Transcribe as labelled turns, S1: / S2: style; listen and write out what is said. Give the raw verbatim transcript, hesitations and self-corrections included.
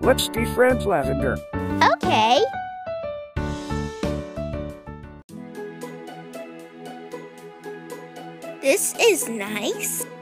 S1: Let's be friends, Lavender.
S2: Okay. This is nice.